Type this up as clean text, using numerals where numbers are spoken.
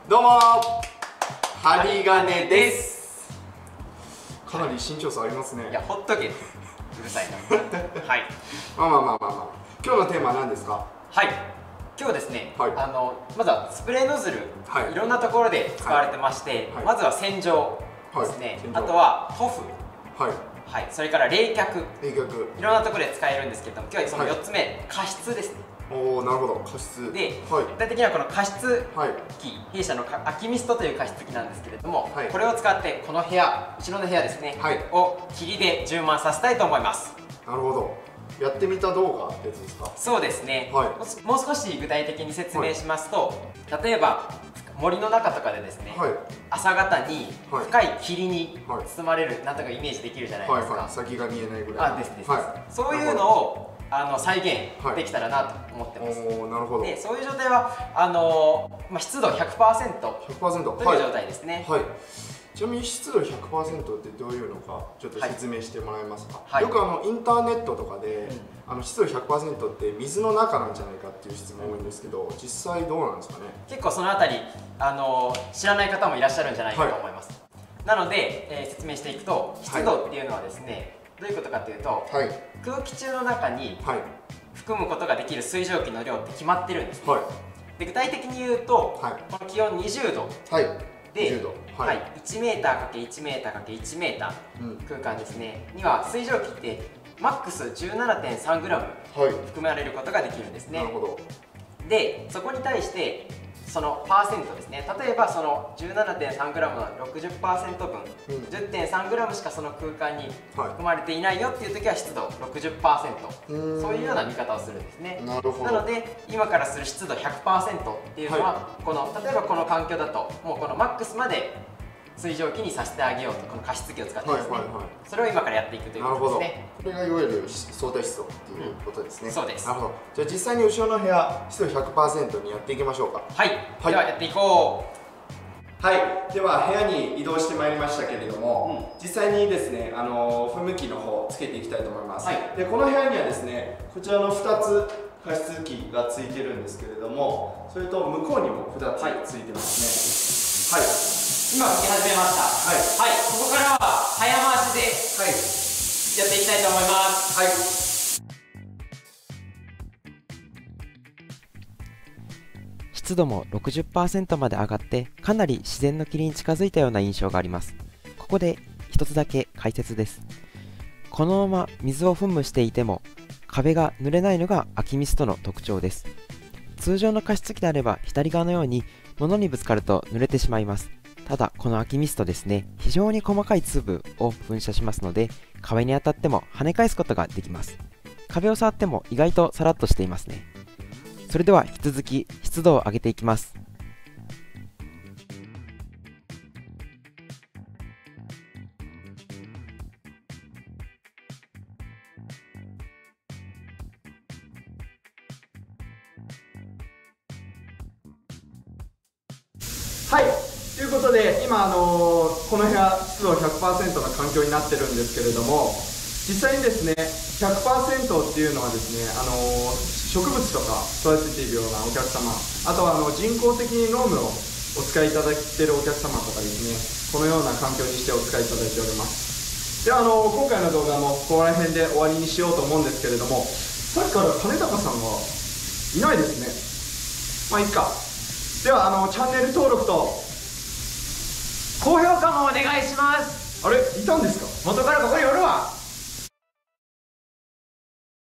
どうも針金です。かなり身長差ありますね。 いや、ほっとけ。うるさいな。はい。 まあ、今日のテーマは何ですか？ はい。今日ですね、 はい、 まずはスプレーノズル、はい、いろんなところで使われてまして、はい、まずは洗浄ですね、はい、あとは塗布、はいはい、それから冷却、いろんなところで使えるんですけれども、今日はその4つ目、はい、加湿ですね。 おお、なるほど、加湿で、はい、具体的にはこの加湿器、弊社のアキミストという加湿器なんですけれども、はい、これを使ってこの部屋、後ろの部屋ですね、はい、を霧で充満させたいと思います。 なるほど。やってみた動画ってやつですか？ そうですね、はい、もう少し具体的に説明しますと、はい、例えば森の中とかでですね、はい、朝方に深い霧に包まれる、なんとかイメージできるじゃないですか。 先が見えないぐらい。 です、はい、そういうのを再現できたらなと思ってます。 なるほど。 で、そういう状態は湿度 100% という状態ですね。はい。 ちなみに湿度 100% ってどういうのかちょっと説明してもらえますか？はい、よくインターネットとかで、湿度 100% って水の中なんじゃないかっていう質問多いんですけど、実際どうなんですかね？ 結構そのあたり知らない方もいらっしゃるんじゃないかと思います。なので、説明していくと、湿度っていうのはですね、どういうことかというと、空気中の中に含むことができる水蒸気の量って決まってるんですね。で、具体的に言うと、この気温20度で、1メーター ×1 メーター ×1 メーター空間ですね、には水蒸気ってマックス 17.3 グラム含まれることができるんですね。で、そこに対してそのパーセントですね、例えばその 17.3 グラムの 60% 分、10.3 グラムしかその空間に含まれていないよっていう時は湿度 60%、そういうような見方をするんですね。なので今からする湿度 100% っていうのは、例えばこの環境だともうこのマックスまで水蒸気にさせてあげようと、この加湿器を使ってですね、それを今からやっていくということですね。 これがいわゆる相対湿度っていうことですね。 そうです。 なるほど。じゃあ実際に後ろの部屋湿度 100% にやっていきましょうか。 はい、ではやっていこう。はい、では部屋に移動してまいりましたけれども、実際にですね噴霧器の方つけていきたいと思います。で、この部屋にはですねこちらの2つ加湿器がついてるんですけれども、それと向こうにも2つついてますね。はい、 今吹き始めました。はい、ここからは早回しでやっていきたいと思います。 湿度も 60% まで上がってかなり自然の霧に近づいたような印象があります。ここで一つだけ解説です。このまま水を噴霧していても壁が濡れないのがアキミストの特徴です。通常の加湿器であれば左側のように物にぶつかると濡れてしまいます。ただこのアキミストですね、非常に細かい粒を噴射しますので、壁に当たっても跳ね返すことができます。壁を触っても意外とさらっとしていますね。それでは引き続き湿度を上げていきます。 はい、ということで今この部屋湿度 100% の環境になってるんですけれども、実際にですね 100% っていうのはですね植物とか育てているようなお客様、あとは人工的にノームをお使いいただいているお客様とかですね、このような環境にしてお使いいただいております。では今回の動画もここら辺で終わりにしようと思うんですけれども、さっきから金高さんがいないですね。まあいいか。ではチャンネル登録と高評価もお願いします。 あれ、いたんですか？ 元からここにおるわ。